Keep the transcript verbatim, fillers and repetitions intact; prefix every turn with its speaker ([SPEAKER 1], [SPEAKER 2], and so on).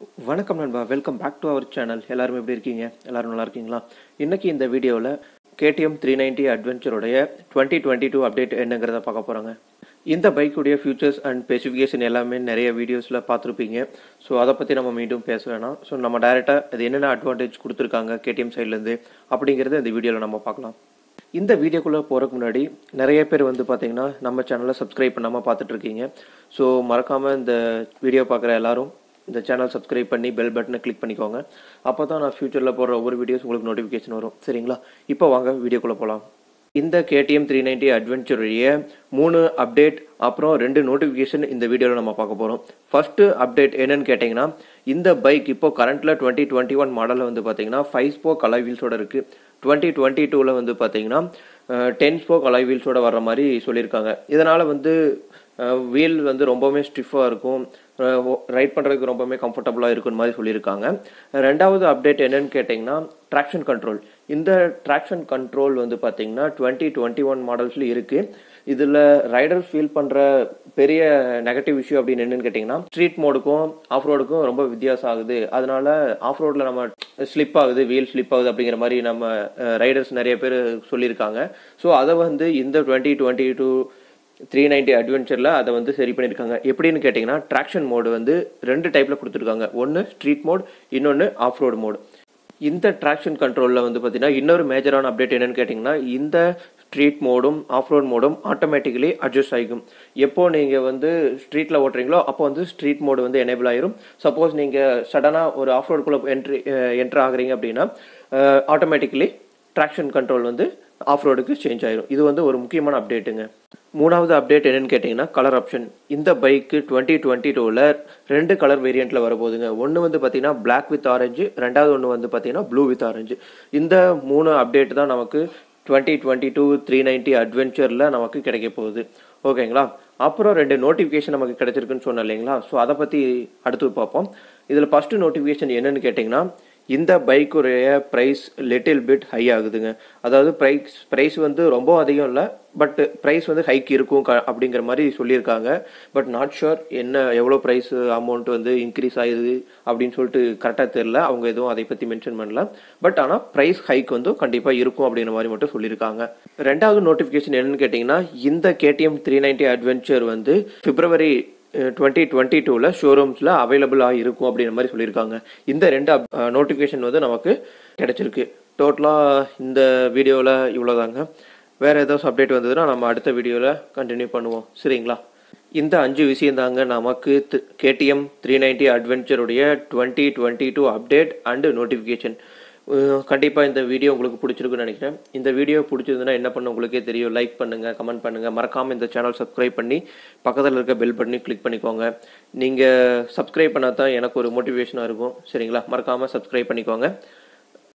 [SPEAKER 1] வணக்கம் நண்பா, welcome back to our channel. எல்லாரும் எப்படி இருக்கீங்க? எல்லாரும் நல்லா இருக்கீங்களா? இன்னைக்கு இந்த வீடியோவில் கேடிஎம் த்ரீ நைன்ட்டி அட்வென்ச்சருடைய டுவெண்ட்டி டுவெண்ட்டி டூ அப்டேட் என்னங்கிறத பார்க்க போகிறாங்க. இந்த பைக்குடைய ஃபியூச்சர்ஸ் அண்ட் ஸ்பெசிஃபிகேஷன் எல்லாமே நிறைய வீடியோஸில் பார்த்துருப்பீங்க. ஸோ அதை பற்றி நம்ம மீண்டும் பேச வேணாம். ஸோ நம்ம டைரெக்டாக அது என்னென்ன அட்வான்டேஜ் கொடுத்துருக்காங்க கேடிஎம் சைட்லேருந்து அப்படிங்கிறத இந்த வீடியோவில் நம்ம பார்க்கலாம். இந்த வீடியோக்குள்ளே போகிறதுக்கு முன்னாடி நிறைய பேர் வந்து பார்த்தீங்கன்னா நம்ம சேனலை சப்ஸ்கிரைப் பண்ணாமல் பார்த்துட்ருக்கீங்க. ஸோ மறக்காமல் இந்த வீடியோ பார்க்குற எல்லாரும் இந்த சேனல் சப்ஸ்கிரைப் பண்ணி பெல் பட்டனை கிளிக் பண்ணிக்கோங்க. அப்போ தான் நான் ஃபியூச்சரில் போடுற ஒவ்வொரு வீடியோஸ் உங்களுக்கு நோட்டிஃபிகேஷன் வரும். சரிங்களா? இப்போ வாங்க வீடியோக்குள்ளே போகலாம். இந்த கேடிஎம் த்ரீ நைன்ட்டி அட்வென்ச்சருடைய மூணு அப்டேட் அப்புறம் ரெண்டு நோட்டிஃபிகேஷன் இந்த வீடியோவில் நம்ம பார்க்க போகிறோம். ஃபர்ஸ்ட் அப்டேட் என்னன்னு கேட்டிங்கன்னா, இந்த பைக் இப்போ கரண்ட்டில் டுவெண்ட்டி டுவெண்ட்டி ஒன் மாடலில் வந்து பார்த்தீங்கன்னா ஃபைவ் ஸ்போக் அலாய் வீல்ஸோட இருக்குது. டுவெண்ட்டி டுவெண்ட்டி டூவில் வந்து பார்த்தீங்கன்னா டென் ஸ்போக் அலாய் வீல்ஸோட வர்ற மாதிரி சொல்லியிருக்காங்க. இதனால் வந்து வீல் வந்து ரொம்பவுமே ஸ்டிஃபாக இருக்கும், ரைட் பண்ணுறதுக்கு ரொம்பவுமே கம்ஃபர்டபுளாக இருக்குன்னு மாதிரி சொல்லியிருக்காங்க. ரெண்டாவது அப்டேட் என்னன்னு கேட்டிங்கன்னா ட்ராக்ஷன் கண்ட்ரோல். இந்த ட்ராக்ஷன் கண்ட்ரோல் வந்து பார்த்தீங்கன்னா டுவெண்ட்டி டுவெண்ட்டி ஒன் மாடல்ஸில் இருக்குது. இதில் ரைடர்ஸ் ஃபீல் பண்ணுற பெரிய நெகட்டிவ் இஷ்யூ அப்படின்னு என்னன்னு கேட்டிங்கன்னா, ஸ்ட்ரீட் மோடுக்கும் ஆஃப் ரோடுக்கும் ரொம்ப வித்தியாசம் ஆகுது. அதனால ஆஃப் ரோடில் நம்ம ஸ்லிப் ஆகுது, வீல் ஸ்லிப் ஆகுது அப்படிங்கிற மாதிரி நம்ம ரைடர்ஸ் நிறைய பேர் சொல்லியிருக்காங்க. ஸோ அதை வந்து இந்த twenty twenty two three ninety அட்வென்ச்சரில் அதை வந்து சரி பண்ணியிருக்காங்க. எப்படின்னு கேட்டிங்கன்னா, ட்ராக்ஷன் மோடு வந்து ரெண்டு டைப்பில் கொடுத்துருக்காங்க. ஒன்று ஸ்ட்ரீட் மோட், இன்னொன்று ஆஃப் ரோடு மோடு. இந்த ட்ராக்ஷன் கண்ட்ரோலில் வந்து பார்த்தீங்கன்னா இன்னொரு மேஜரான அப்டேட் என்னன்னு கேட்டிங்கன்னா, இந்த ஸ்ட்ரீட் மோடும் ஆஃப் ரோட் மோடும் ஆட்டோமேட்டிக்கலி அட்ஜஸ்ட் ஆகிக்கும். எப்போ நீங்கள் வந்து ஸ்ட்ரீட்டில் ஓட்டுறீங்களோ அப்போ வந்து ஸ்ட்ரீட் மோடு வந்து எனேபிள் ஆயிரும். சப்போஸ் நீங்கள் சடனாக ஒரு ஆஃப் ரோடுக்குள்ளே என்ட்ரி என்ட்ரு ஆகுறீங்க அப்படின்னா ஆட்டோமேட்டிக்கலி ட்ராக்ஷன் கண்ட்ரோல் வந்து ஆஃப் ரோடுக்கு சேஞ்ச் ஆயிரும். இது வந்து ஒரு முக்கியமான அப்டேட்டுங்க. மூணாவது அப்டேட் என்னன்னு கேட்டிங்கன்னா, கலர் ஆப்ஷன். இந்த பைக்கு டுவெண்ட்டி டுவெண்ட்டி டூவில் ரெண்டு கலர் வேரியண்ட்டில் வரப்போகுதுங்க. ஒன்று வந்து பார்த்தீங்கன்னா பிளாக் வித் ஆரஞ்சு, ரெண்டாவது ஒன்று வந்து பார்த்தீங்கன்னா ப்ளூ வித் ஆரஞ்சு. இந்த மூணு அப்டேட் தான் நமக்கு twenty twenty two three ninety அட்வென்ச்சரில் நமக்கு கிடைக்க போகுது. ஓகேங்களா? அப்புறம் ரெண்டு நோட்டிஃபிகேஷன் நமக்கு கிடைச்சிருக்குன்னு சொன்னேன் இல்லைங்களா? ஸோ அதை பற்றி அடுத்து பார்ப்போம். இதில் ஃபஸ்ட்டு நோட்டிஃபிகேஷன் என்னன்னு கேட்டிங்கன்னா, இந்த பைக்குடைய ப்ரைஸ் லிட்டில் பிட் ஹை ஆகுதுங்க. அதாவது ப்ரைஸ் ப்ரைஸ் வந்து ரொம்ப அதிகம் இல்லை, பட் ப்ரைஸ் வந்து ஹைக் இருக்கும் க அப்படிங்கிற மாதிரி சொல்லியிருக்காங்க. பட் நாட் ஷுர் என்ன எவ்வளோ ப்ரைஸ் அமௌண்ட் வந்து இன்க்ரீஸ் ஆகுது அப்படின்னு சொல்லிட்டு கரெக்டாக தெரியல. அவங்க எதுவும் அதை பற்றி மென்ஷன் பண்ணல. பட் ஆனால் ப்ரைஸ் ஹைக் வந்து கண்டிப்பாக இருக்கும் அப்படிங்கிற மாதிரி மட்டும் சொல்லியிருக்காங்க. ரெண்டாவது நோட்டிஃபிகேஷன் என்னன்னு கேட்டிங்கன்னா, இந்த கேடிஎம் த்ரீ நைன்ட்டி அட்வென்ச்சர் வந்து பிப்ரவரி டுவெண்ட்டி டுவெண்ட்டி டூவில் ஷோரூம்ஸில் அவைலபிளாக இருக்கும் அப்படிங்கிற மாதிரி சொல்லியிருக்காங்க. இந்த ரெண்டு நோட்டிஃபிகேஷன் வந்து நமக்கு கிடைச்சிருக்கு. டோட்டலாக இந்த வீடியோவில் இவ்வளோதாங்க. வேறு ஏதாச்சும் அப்டேட் வந்ததுன்னா நம்ம அடுத்த வீடியோவில் கண்டினியூ பண்ணுவோம். சரிங்களா? இந்த அஞ்சு விஷயம் தாங்க நமக்கு கேடிஎம் த்ரீ நைன்ட்டி அட்வென்ச்சருடைய twenty twenty two update and notification. கண்டிப்பாக இந்த வீடியோ உங்களுக்கு பிடிச்சிருக்குன்னு நினைக்கிறேன். இந்த வீடியோ பிடிச்சிருந்துன்னா என்ன பண்ண உங்களுக்கே தெரியும். லைக் பண்ணுங்கள், கமெண்ட் பண்ணுங்கள், மறக்காமல் இந்த சேனல் சப்ஸ்கிரைப் பண்ணி பக்கத்தில் இருக்க பெல் பட்டனை கிளிக் பண்ணிக்கோங்க. நீங்கள் சப்ஸ்கிரைப் பண்ணால் தான் எனக்கு ஒரு மோட்டிவேஷனாக இருக்கும். சரிங்களா? மறக்காமல் சப்ஸ்கிரைப் பண்ணிக்கோங்க.